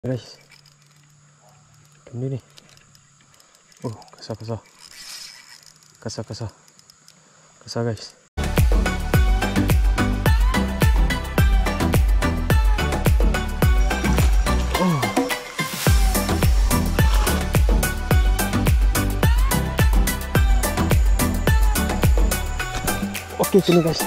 Guys, ini nih. Kasar guys. Oke, sini guys.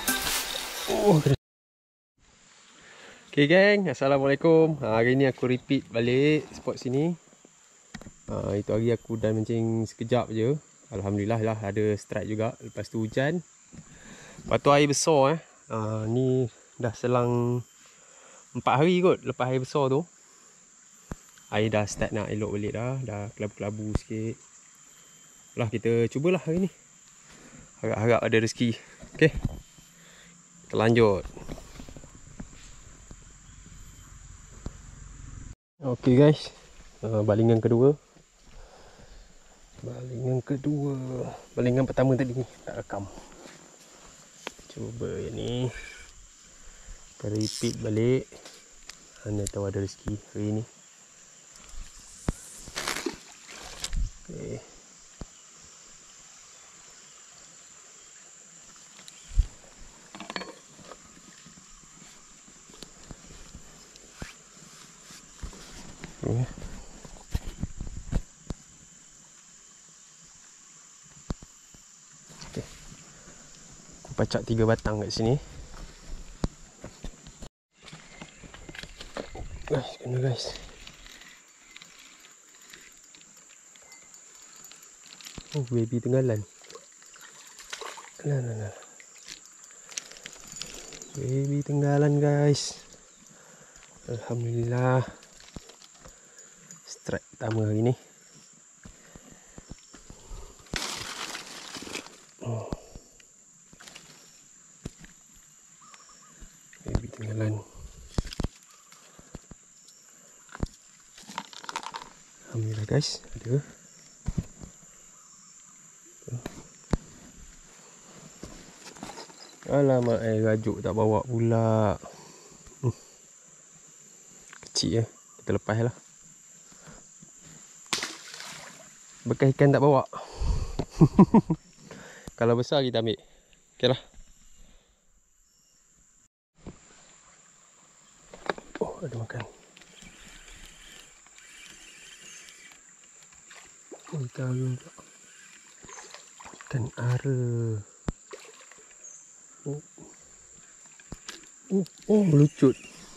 Oke geng, assalamualaikum. Hari ni aku repeat balik spot sini. Itu hari aku dah mancing sekejap je. Alhamdulillah lah ada strike juga. Lepas tu hujan. Lepas tu air besar ni dah selang 4 hari kot lepas air besar tu. Air dah start nak elok balik dah. Dah kelabu-kelabu sikit. Lah kita cubalah hari ni. Harap-harap ada rezeki. Okey. Kita lanjut. Okey guys, balingan kedua. Balingan pertama tadi tak rekam. Cuba yang ni. Kita repeat balik. Mana tahu ada rezeki hari ni. Okey. Aku pacak 3 batang kat sini. Guys, kena guys. Baby tenggalan. Nah. Baby tenggalan guys. Alhamdulillah. Strike pertama hari ni. Baby tenggalan. Alhamdulillah guys, ada. Alamak, air rajuk tak bawa pula. Kecil ya. Kita lepas lah. Bekas ikan tak bawa. Kalau besar kita ambil. Okey lah. Ada makan. Ikan juga. Ikan ara. Lucut.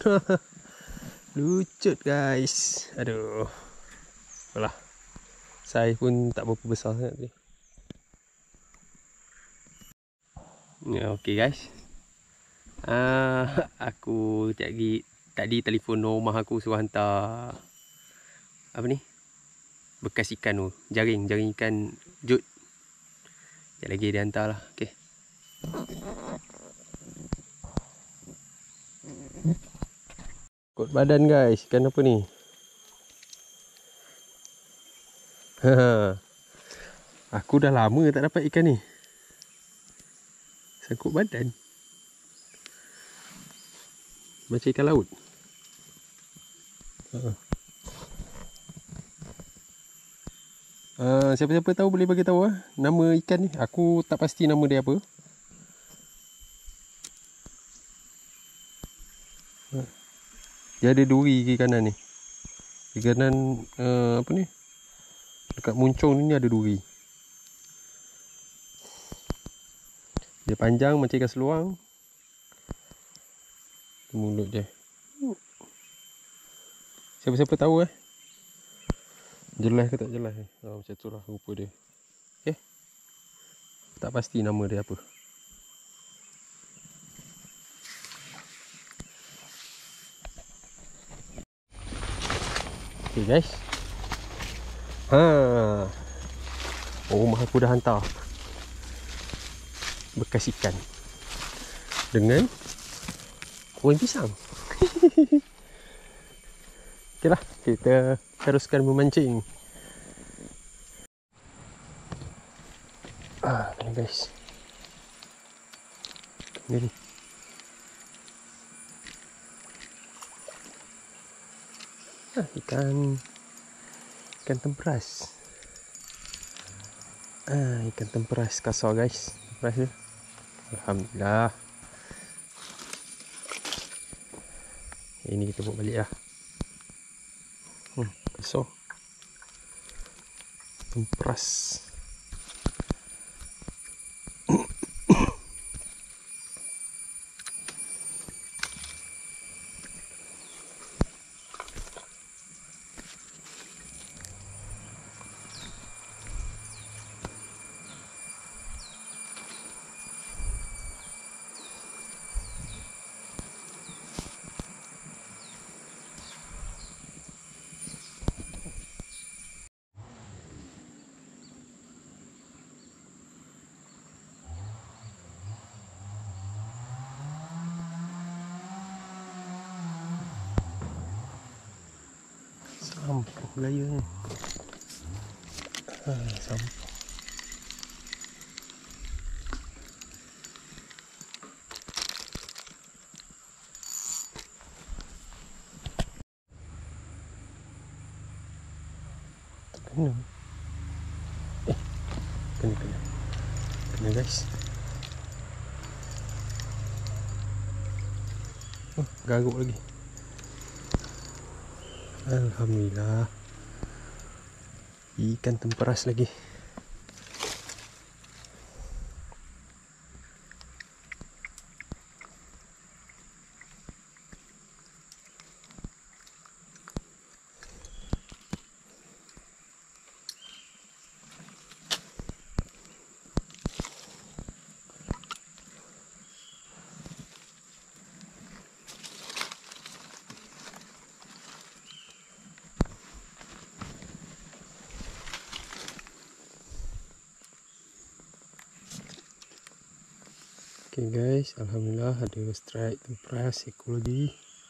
Lucut guys. Aduh. Alah. Saya pun tak berapa besar sangat ni. Ya, okey guys. Aku tadi telefon rumah aku suruh hantar apa ni? Bekas ikan tu, jaring ikan jut. Sekejap lagi dia hantar lah. Okey. Kot badan guys, ikan apa ni? Aku dah lama tak dapat ikan ni. Sangkut badan. Macam ikan laut. Siapa-siapa tahu boleh bagi tahu nama ikan ni. Aku tak pasti nama dia apa. Dia ada duri kiri kanan ni. Kiri kanan apa ni? Dekat muncung ni ada duri. Dia panjang macam ikan seluang. Mulut dia. Siapa-siapa tahu jelas ke tak jelas macam tu lah rupa dia. Okey. Tak pasti nama dia apa. Okey guys. Rumah aku dah hantar bekas ikan dengan kuah pisang. Okeylah, kita teruskan memancing. Ni guys. Ni. Ikan temperas. Ikan temperas kasar guys. Temperas dia. Alhamdulillah. Ini kita buat balik lah. Kasar. Temperas. Sampah gaya ni. Sampah. Kena. Kena guys. Garuk lagi. Alhamdulillah. Ikan temperas lagi. Okay guys, alhamdulillah ada strike temperas ekologi.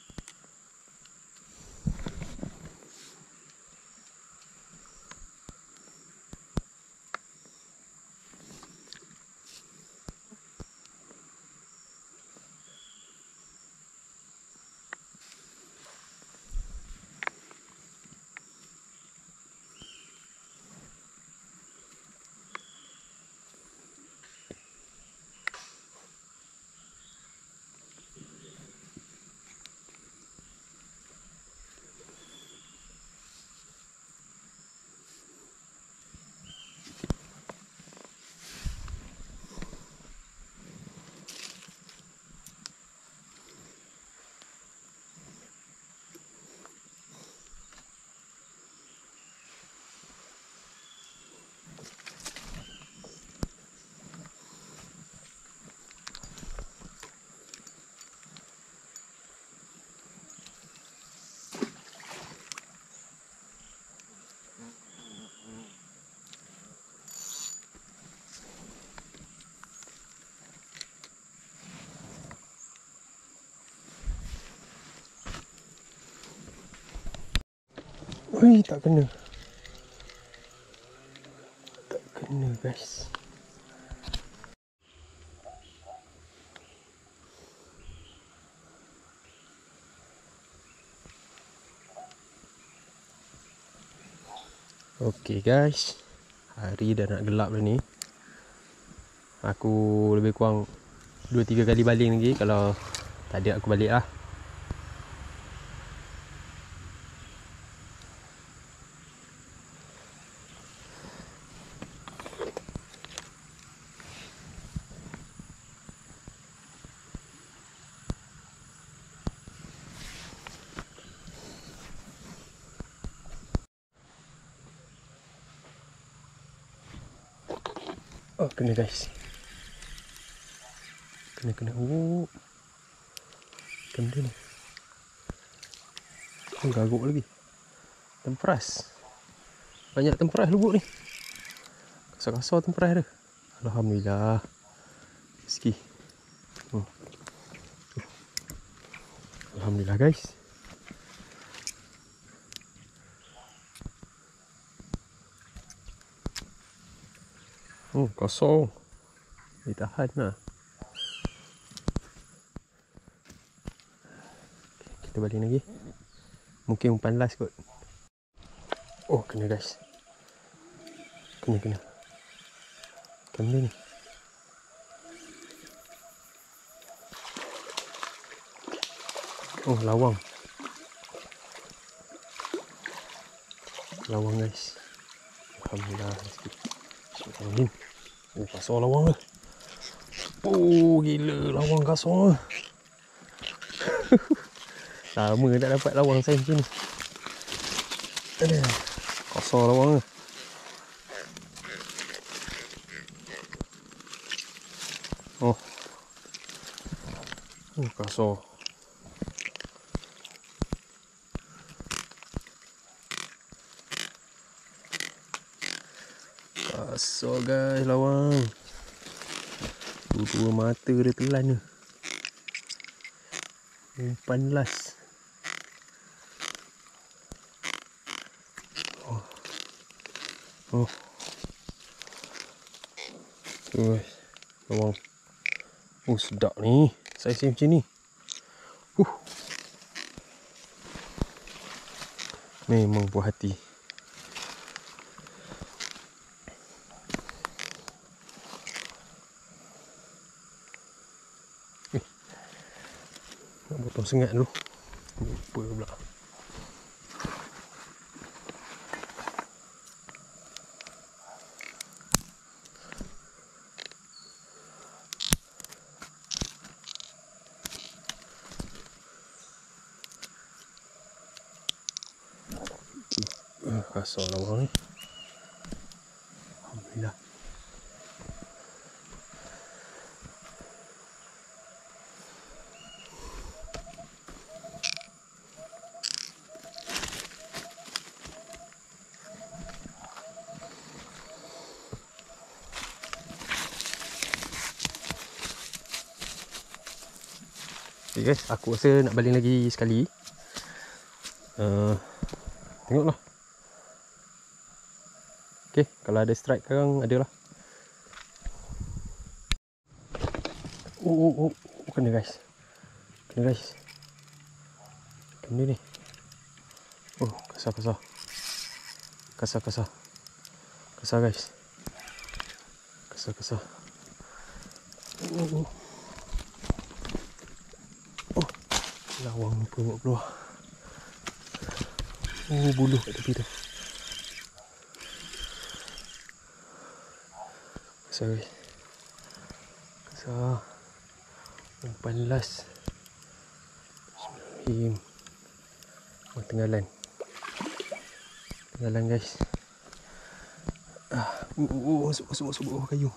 Wih, tak kena. Tak kena guys. Okay guys, hari dah nak gelap dah ni. Aku lebih kurang 2-3 kali baling lagi. Kalau tak ada aku balik lah. Oh, kena guys. Kena. Oh. Kena ni. Garuk lagi. Temperas. Banyak temperas lubuk ni. Kasar-kasar temperas dia. Alhamdulillah. Rezeki. Alhamdulillah guys. Kosong. Dia tahan lah. Kita balik lagi. Mungkin umpan last kot. Oh, kena guys. Kena. Kena ni. Oh, lawang. Lawang guys. Alhamdulillah. Bismillahirrahmanirrahim. Oh, kasar lawang lah. Oh, gila lawang kasar. Lama tak dapat lawang saya macam ni. Kasar lawang lah. Oh. Oh, kasar. Kasar guys lawang. Dua mata dia telan ni. Umpan last. Oh. Guys, lawang. Oh, sedap ni. Saiz macam ni. Memang puas hati. Nak potong sengat dulu. Lupa pula. Kasar lawang ni. Alhamdulillah. Okay guys, aku rasa nak baling lagi sekali. Tengoklah. Okay, kalau ada strike sekarang adalah. Oh, kena guys. Kena guys. Kena ni. Oh, kasar. Kasar guys. Kasar. Oh. Lawang lupa buat keluar. Oh, buluh kat tepi tu. Kasar. Umpan last. Bismillahirrahmanirrahim. Oh, tenggalan guys. Masuk bawah kayu.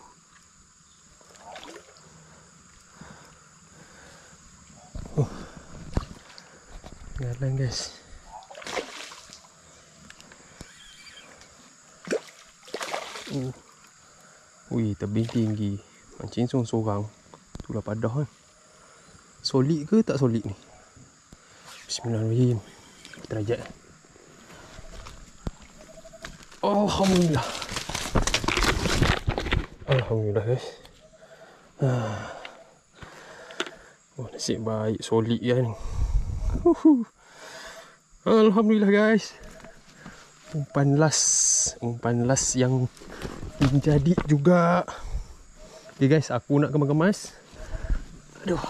Oh, tenggalan guys. Ui, tebing tinggi. Mancing seorang-seorang. Itulah padah kan. Solid ke tak solid ni? Bismillahirrahmanirrahim. Derajat. Alhamdulillah. Alhamdulillah guys. Oh, nasib baik solid kan. Alhamdulillah guys. Umpan last yang menjadi juga. Okay guys, aku nak kemas-kemas. Aduh.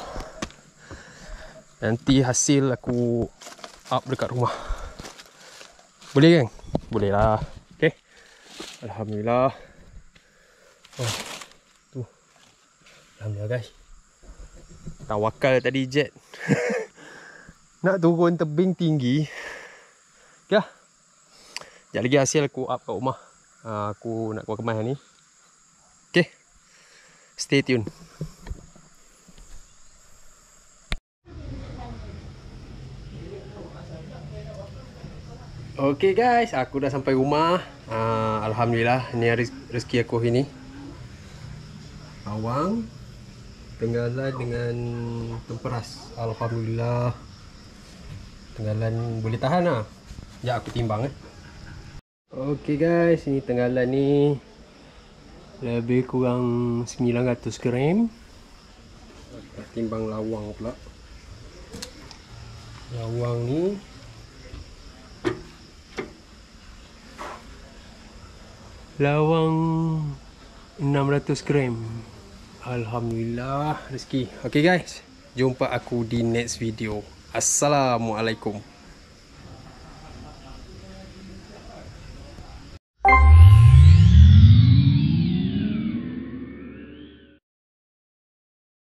Nanti hasil aku up dekat rumah. Boleh kan? Boleh lah. Okay. Alhamdulillah. Oh, tu. Alhamdulillah guys. Tawakal tadi jet. Nak turun tebing tinggi. Okay lah. Sekejap lagi hasil aku up kat rumah. Aku nak kemas ni. Okay. Stay tune. Okay guys, aku dah sampai rumah. Alhamdulillah, ni rezeki aku hari ni. Awang, tenggalan dengan temperas. Alhamdulillah. Tenggalan boleh tahan lah. Sekejap aku timbang Okay guys, ini tenggalan ni lebih kurang 900 gram. Timbang lawang pula. Lawang ni Lawang 600 gram. Alhamdulillah rezeki. Okay guys, jumpa aku di next video. Assalamualaikum.